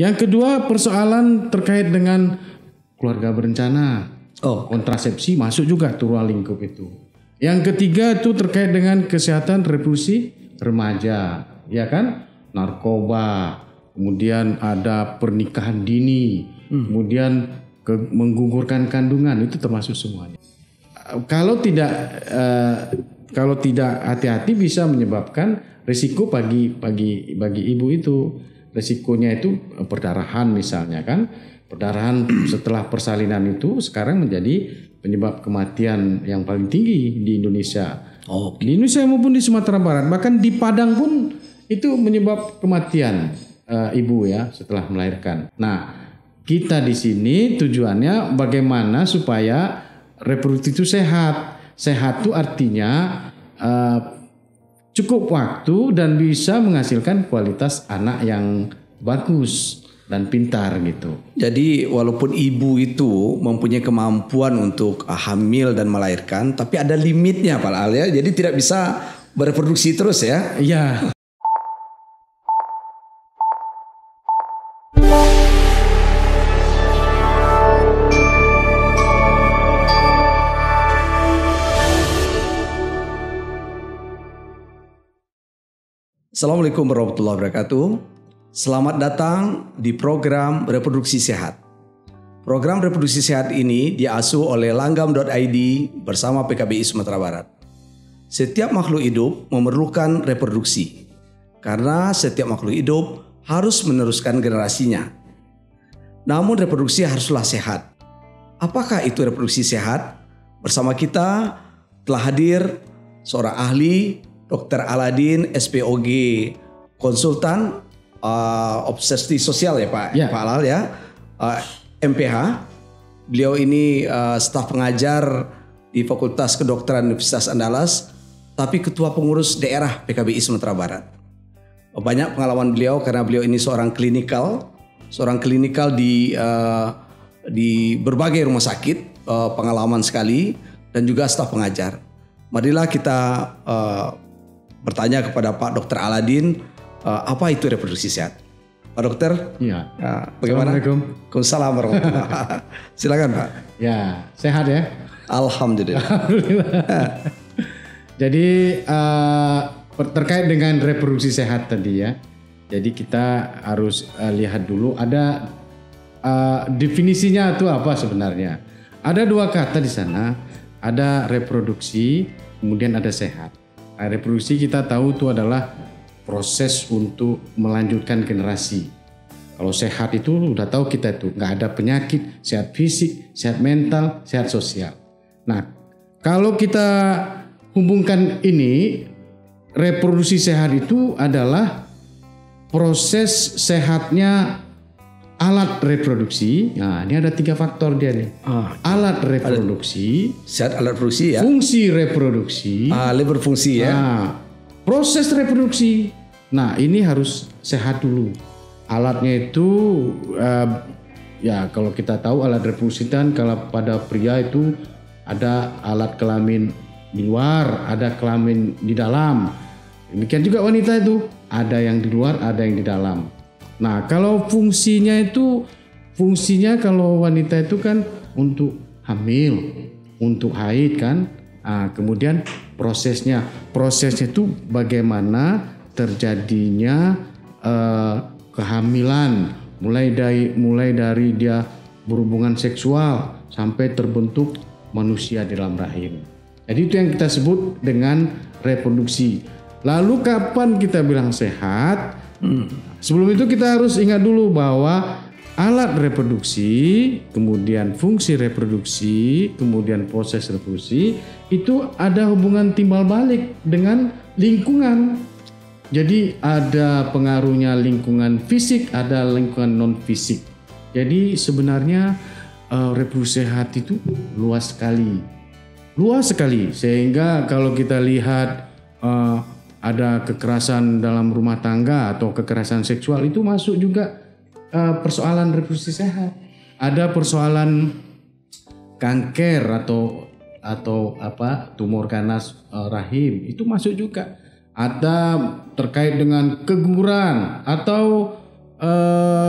Yang kedua persoalan terkait dengan keluarga berencana. Kontrasepsi masuk juga tuh ruang lingkup itu. Yang ketiga itu terkait dengan kesehatan reproduksi remaja, ya kan? Narkoba, kemudian ada pernikahan dini, kemudian menggugurkan kandungan, itu termasuk semuanya. Kalau tidak hati-hati bisa menyebabkan risiko bagi ibu itu. Risikonya itu perdarahan misalnya kan. Perdarahan setelah persalinan itu sekarang menjadi penyebab kematian yang paling tinggi di Indonesia. Di Indonesia maupun di Sumatera Barat, bahkan di Padang pun itu menyebab kematian ibu ya setelah melahirkan. Nah, kita di sini tujuannya bagaimana supaya reproduksi itu sehat. Sehat itu artinya cukup waktu dan bisa menghasilkan kualitas anak yang bagus dan pintar gitu. Jadi walaupun ibu itu mempunyai kemampuan untuk hamil dan melahirkan, tapi ada limitnya Pak Al ya. Jadi tidak bisa bereproduksi terus ya. Iya. Assalamualaikum warahmatullahi wabarakatuh. Selamat datang di program Reproduksi Sehat. Program Reproduksi Sehat ini diasuh oleh langgam.id bersama PKBI Sumatera Barat. Setiap makhluk hidup memerlukan reproduksi karena setiap makhluk hidup harus meneruskan generasinya. Namun reproduksi haruslah sehat. Apakah itu reproduksi sehat? Bersama kita telah hadir seorang ahli, Dr. Aladin, SPOG, konsultan obsesi sosial ya Pak, Ya. Pak Alal ya, MPH. Beliau ini staf pengajar di Fakultas Kedokteran Universitas Andalas, tapi ketua pengurus daerah PKBI Sumatera Barat. Banyak pengalaman beliau karena beliau ini seorang klinikal di berbagai rumah sakit, pengalaman sekali dan juga staf pengajar. Marilah kita bertanya kepada Pak Dr. Aladin, apa itu reproduksi sehat? Pak Dokter? Iya. Bagaimana? Assalamualaikum. Waalaikumsalam warahmatullahi wabarakatuh. Silakan Pak. Ya, sehat ya. Alhamdulillah. Jadi terkait dengan reproduksi sehat tadi ya. Jadi kita harus lihat dulu ada definisinya itu apa sebenarnya. Ada dua kata di sana, ada reproduksi, kemudian ada sehat. Nah, reproduksi kita tahu itu adalah proses untuk melanjutkan generasi. Kalau sehat itu udah tahu kita itu nggak ada penyakit, sehat fisik, sehat mental, sehat sosial. Nah, kalau kita hubungkan ini, reproduksi sehat itu adalah proses sehatnya alat reproduksi. Nah, ini ada 3 faktor dia nih. Alat reproduksi, Sehat alat reproduksi ya. fungsi reproduksi, Berfungsi ya. nah, proses reproduksi. Nah, ini harus sehat dulu. Alatnya itu ya kalau kita tahu alat reproduksi kan kalau pada pria itu ada alat kelamin di luar, ada kelamin di dalam. Demikian juga wanita itu, ada yang di luar, ada yang di dalam. Nah, kalau fungsinya kalau wanita itu kan untuk hamil, untuk haid kan. Nah, kemudian prosesnya itu bagaimana terjadinya kehamilan, mulai dari dia berhubungan seksual sampai terbentuk manusia di dalam rahim. Jadi itu yang kita sebut dengan reproduksi. Lalu kapan kita bilang sehat? Sebelum itu kita harus ingat dulu bahwa alat reproduksi, kemudian fungsi reproduksi, kemudian proses reproduksi itu ada hubungan timbal balik dengan lingkungan. Jadi ada pengaruhnya lingkungan fisik, ada lingkungan non fisik. Jadi sebenarnya reproduksi sehat itu luas sekali sehingga kalau kita lihat ada kekerasan dalam rumah tangga atau kekerasan seksual itu masuk juga persoalan reproduksi sehat. Ada persoalan kanker atau tumor ganas rahim itu masuk juga. Ada terkait dengan keguguran atau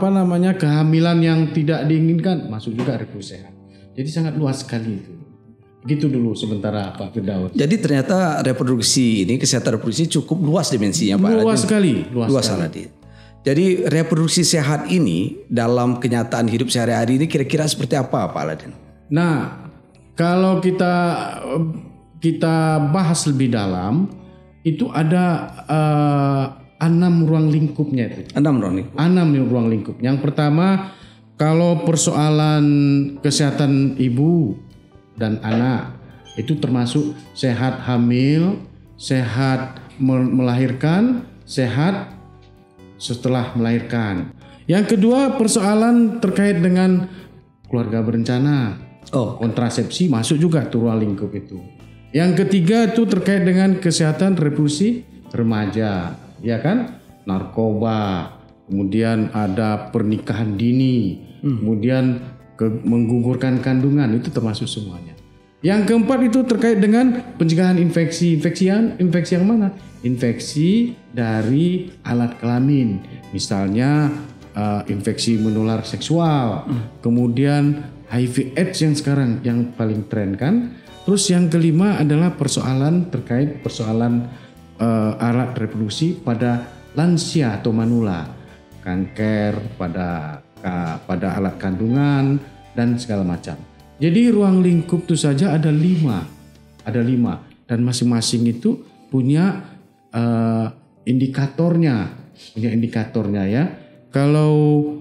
kehamilan yang tidak diinginkan masuk juga reproduksi sehat. Jadi sangat luas sekali itu. Gitu dulu sementara Pak Firdaus. Jadi ternyata reproduksi ini, kesehatan reproduksi cukup luas dimensinya Pak Aladin. Luas sekali. Aladin. Jadi reproduksi sehat ini dalam kenyataan hidup sehari-hari ini kira-kira seperti apa Pak Aladin? Nah, kalau kita bahas lebih dalam, itu ada 6 ruang lingkupnya itu. 6 ruang lingkup. Yang pertama, kalau persoalan kesehatan ibu dan anak itu termasuk sehat hamil, sehat melahirkan, sehat setelah melahirkan. Yang kedua, persoalan terkait dengan keluarga berencana, kontrasepsi masuk juga tuh ruang lingkup itu. Yang ketiga itu terkait dengan kesehatan reproduksi remaja, ya kan? Narkoba, kemudian ada pernikahan dini, kemudian menggugurkan kandungan, itu termasuk semuanya. Yang keempat itu terkait dengan pencegahan infeksi. Infeksi yang mana? Infeksi dari alat kelamin, misalnya infeksi menular seksual, kemudian HIV/AIDS yang sekarang yang paling tren kan. Terus yang kelima adalah terkait persoalan alat reproduksi pada lansia atau manula, kanker pada alat kandungan dan segala macam. Jadi ruang lingkup itu saja ada 5 dan masing-masing itu punya indikatornya ya. Kalau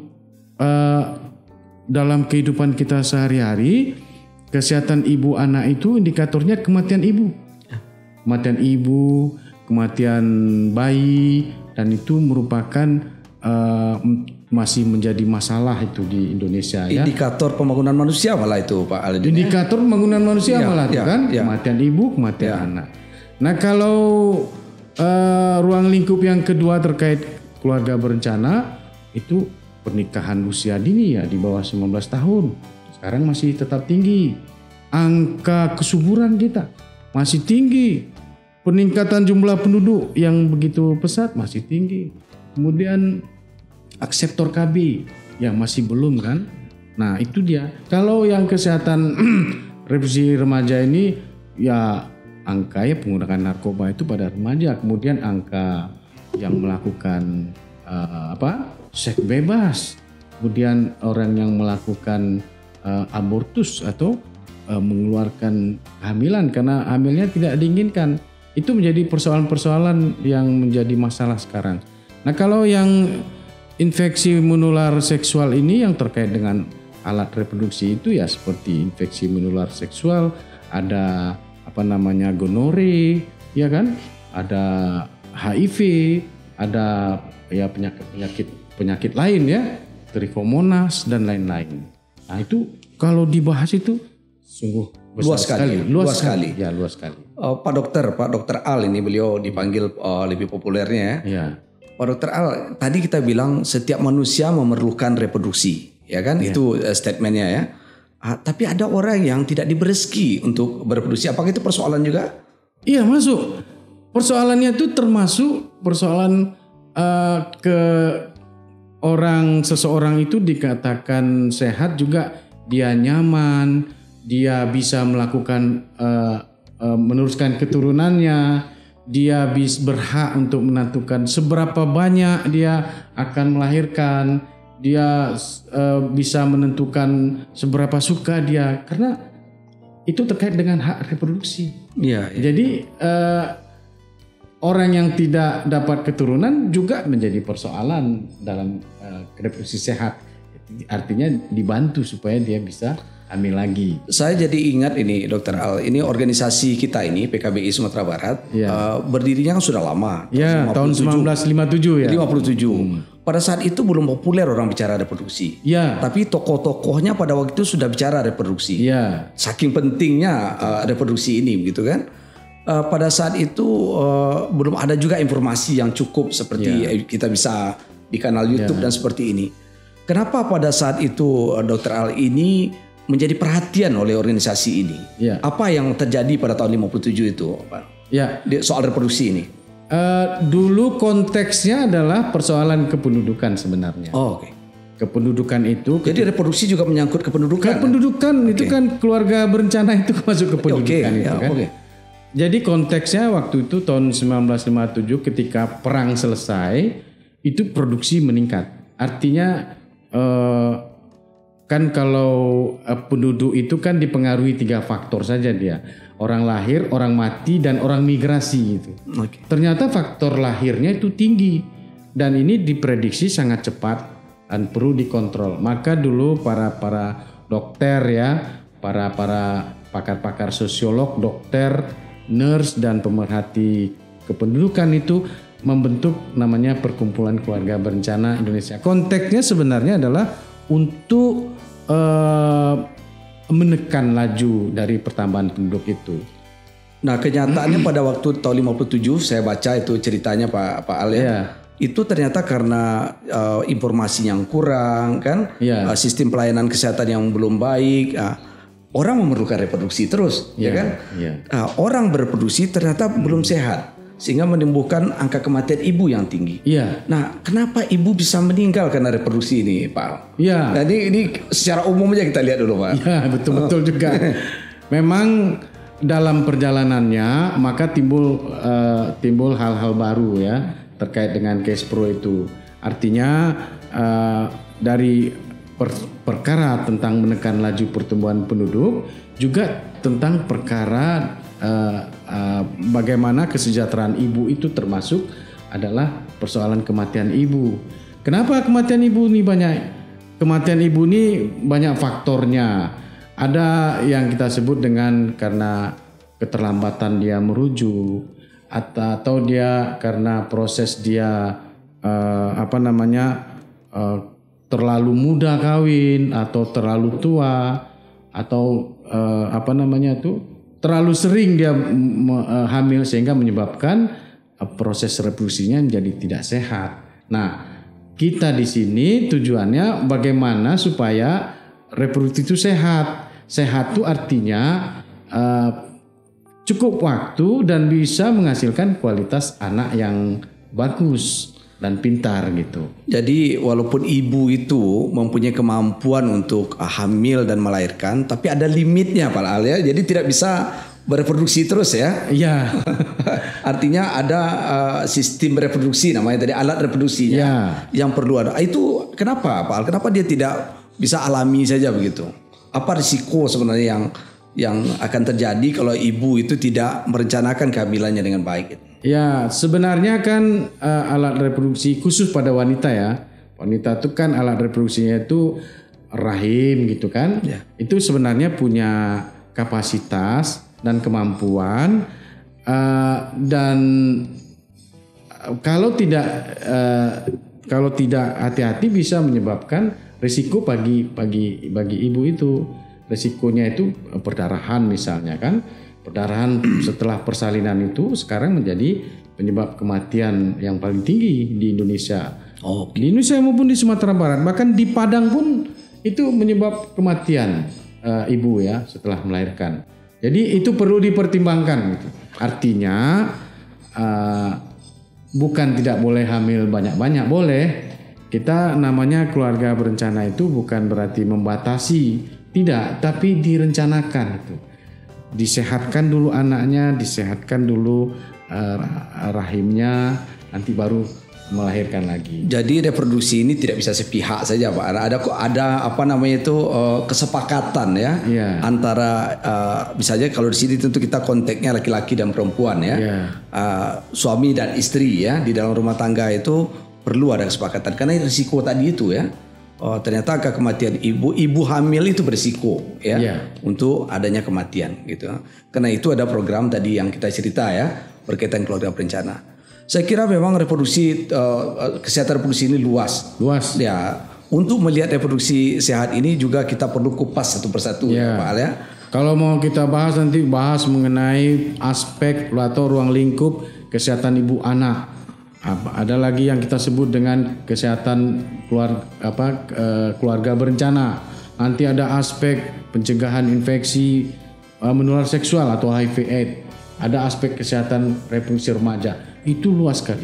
dalam kehidupan kita sehari-hari, kesehatan ibu anak itu indikatornya kematian ibu, kematian bayi, dan itu merupakan masih menjadi masalah itu di Indonesia ya. Indikator pembangunan manusia malah itu Pak Aladin. Indikator pembangunan manusia malah itu kan, kematian ibu, kematian anak. Nah kalau ruang lingkup yang kedua terkait keluarga berencana itu pernikahan usia dini ya, di bawah 19 tahun. Sekarang masih tetap tinggi. Angka kesuburan kita masih tinggi. Peningkatan jumlah penduduk yang begitu pesat masih tinggi. Kemudian akseptor KB yang masih belum kan. Nah itu dia. Kalau yang kesehatan reproduksi remaja ini ya angka ya penggunaan narkoba itu pada remaja. Kemudian angka yang melakukan seks bebas. Kemudian orang yang melakukan abortus atau mengeluarkan kehamilan karena hamilnya tidak diinginkan. Itu menjadi persoalan-persoalan yang menjadi masalah sekarang. Nah kalau yang infeksi menular seksual ini yang terkait dengan alat reproduksi itu ya seperti infeksi menular seksual, ada gonore, ya kan? Ada HIV, ada ya penyakit lain ya, trichomonas dan lain-lain. Nah itu kalau dibahas itu sungguh luas sekali. Ya, luas sekali. Pak Dokter Al ini beliau dipanggil lebih populernya ya. Ya. Pak Dokter Al, tadi kita bilang setiap manusia memerlukan reproduksi, ya kan? Ya. Itu statementnya ya. Tapi ada orang yang tidak diberi rezeki untuk bereproduksi. Apakah itu persoalan juga? Iya masuk. Persoalannya itu termasuk persoalan seseorang itu dikatakan sehat juga dia nyaman, dia bisa melakukan meneruskan keturunannya, dia berhak untuk menentukan seberapa banyak dia akan melahirkan, dia bisa menentukan seberapa suka dia, karena itu terkait dengan hak reproduksi. Ya. Jadi orang yang tidak dapat keturunan juga menjadi persoalan dalam reproduksi sehat. Artinya dibantu supaya dia bisa hamil lagi. Saya jadi ingat ini Dokter Al, ini organisasi kita ini PKBI Sumatera Barat berdirinya kan sudah lama. Ya, tahun 1957 ya. 57. Pada saat itu belum populer orang bicara reproduksi. Ya. Tapi tokoh-tokohnya pada waktu itu sudah bicara reproduksi. Ya. Saking pentingnya reproduksi ini begitu kan. Pada saat itu belum ada juga informasi yang cukup seperti kita bisa di kanal YouTube dan seperti ini. Kenapa pada saat itu Dokter Al ini menjadi perhatian oleh organisasi ini? Ya. Apa yang terjadi pada tahun 57 itu, Pak? Ya. Soal reproduksi ini. Dulu konteksnya adalah persoalan kependudukan sebenarnya. Oh, oke. kependudukan itu. Jadi reproduksi juga menyangkut kependudukan. Kependudukan itu kan keluarga berencana itu masuk kependudukan itu kan. Jadi konteksnya waktu itu tahun 1957 ketika perang selesai itu produksi meningkat. Artinya kan kalau penduduk itu kan dipengaruhi 3 faktor saja dia. Orang lahir, orang mati, dan orang migrasi gitu. Ternyata faktor lahirnya itu tinggi dan ini diprediksi sangat cepat dan perlu dikontrol. Maka dulu para dokter ya, para pakar-pakar sosiolog, dokter, nurse dan pemerhati kependudukan itu membentuk namanya Perkumpulan Keluarga Berencana Indonesia. Konteksnya sebenarnya adalah untuk menekan laju dari pertambahan penduduk itu. Nah, kenyataannya pada waktu tahun 57 saya baca itu ceritanya Pak Al ya. Itu ternyata karena informasi yang kurang kan, sistem pelayanan kesehatan yang belum baik, orang memerlukan reproduksi terus, ya kan? Orang berreproduksi ternyata belum sehat, sehingga menimbulkan angka kematian ibu yang tinggi. Nah, kenapa ibu bisa meninggal karena reproduksi ini, Pak? Nah, ini secara umum aja kita lihat dulu, Pak. Ya, betul juga. Memang dalam perjalanannya maka timbul hal-hal baru ya. Terkait dengan cash pro itu. Artinya dari perkara tentang menekan laju pertumbuhan penduduk juga tentang perkara bagaimana kesejahteraan ibu itu termasuk adalah persoalan kematian ibu. Kenapa kematian ibu ini banyak? Kematian ibu ini banyak faktornya. Ada yang kita sebut dengan karena keterlambatan dia merujuk, atau dia karena proses dia terlalu muda kawin atau terlalu tua atau terlalu sering dia hamil sehingga menyebabkan proses reproduksinya menjadi tidak sehat. Nah, kita di sini tujuannya bagaimana supaya reproduksi itu sehat. Sehat itu artinya cukup waktu dan bisa menghasilkan kualitas anak yang bagus dan pintar gitu. Jadi walaupun ibu itu mempunyai kemampuan untuk hamil dan melahirkan, tapi ada limitnya Pak Al ya. Jadi tidak bisa bereproduksi terus ya. Iya. Artinya ada sistem reproduksi namanya tadi, alat reproduksinya yang perlu ada. Itu kenapa Pak Al? Kenapa dia tidak bisa alami saja begitu? Apa risiko sebenarnya yang akan terjadi kalau ibu itu tidak merencanakan kehamilannya dengan baik? Ya, sebenarnya kan alat reproduksi khusus pada wanita ya. Wanita itu kan alat reproduksinya itu rahim gitu kan. Itu sebenarnya punya kapasitas dan kemampuan dan kalau tidak hati-hati bisa menyebabkan risiko bagi ibu itu. Resikonya itu perdarahan misalnya kan. Perdarahan setelah persalinan itu sekarang menjadi penyebab kematian yang paling tinggi di Indonesia. Di Indonesia maupun di Sumatera Barat. Bahkan di Padang pun itu menyebab kematian ibu ya setelah melahirkan. Jadi itu perlu dipertimbangkan. Artinya bukan tidak boleh hamil banyak-banyak, boleh. Kita namanya keluarga berencana itu bukan berarti membatasi. Tidak, tapi direncanakan itu. Disehatkan dulu anaknya, disehatkan dulu rahimnya, nanti baru melahirkan lagi. Jadi reproduksi ini tidak bisa sepihak saja Pak. Ada kesepakatan ya, antara misalnya kalau di sini tentu kita konteksnya laki-laki dan perempuan ya. Suami dan istri ya di dalam rumah tangga itu perlu ada kesepakatan karena risiko tadi itu ya. Ternyata angka kematian ibu hamil itu berisiko ya untuk adanya kematian gitu. Karena itu ada program tadi yang kita cerita ya berkaitan keluarga berencana. Saya kira memang reproduksi kesehatan reproduksi ini luas ya. Untuk melihat reproduksi sehat ini juga kita perlu kupas satu persatu ya Pak Al ya. Kalau mau kita bahas nanti bahas mengenai aspek atau ruang lingkup kesehatan ibu anak. Ada lagi yang kita sebut dengan kesehatan keluarga berencana. Nanti ada aspek pencegahan infeksi menular seksual atau HIV/AIDS. Ada aspek kesehatan reproduksi remaja. Itu luas sekali.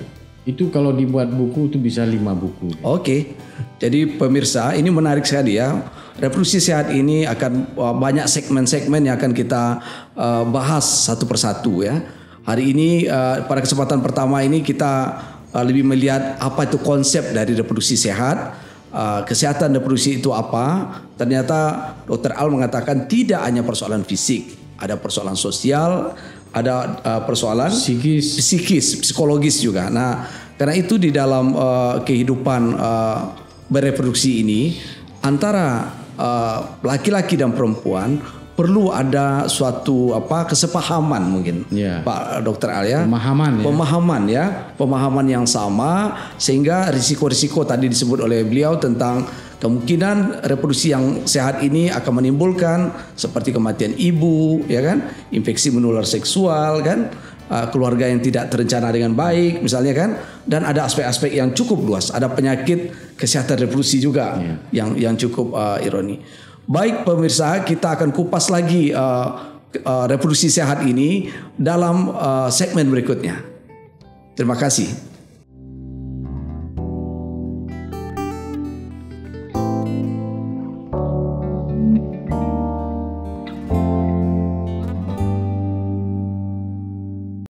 Itu kalau dibuat buku itu bisa 5 buku. Oke. Jadi pemirsa, ini menarik sekali ya. Reproduksi sehat ini akan banyak segmen-segmen yang akan kita bahas satu persatu ya. Hari ini pada kesempatan pertama ini kita lebih melihat apa itu konsep dari reproduksi sehat. Kesehatan reproduksi itu apa? Ternyata Dr. Al mengatakan tidak hanya persoalan fisik, ada persoalan sosial, ada persoalan psikis, psikologis juga. Nah, karena itu di dalam kehidupan bereproduksi ini antara laki-laki dan perempuan perlu ada suatu kesepahaman mungkin, Pak Dr. Al ya. Pemahaman yang sama sehingga risiko-risiko tadi disebut oleh beliau tentang kemungkinan reproduksi yang sehat ini akan menimbulkan seperti kematian ibu, ya kan, infeksi menular seksual, kan, keluarga yang tidak terencana dengan baik, misalnya kan, dan ada aspek-aspek yang cukup luas, ada penyakit kesehatan reproduksi juga yang cukup ironi. Baik pemirsa, kita akan kupas lagi reproduksi sehat ini dalam segmen berikutnya. Terima kasih.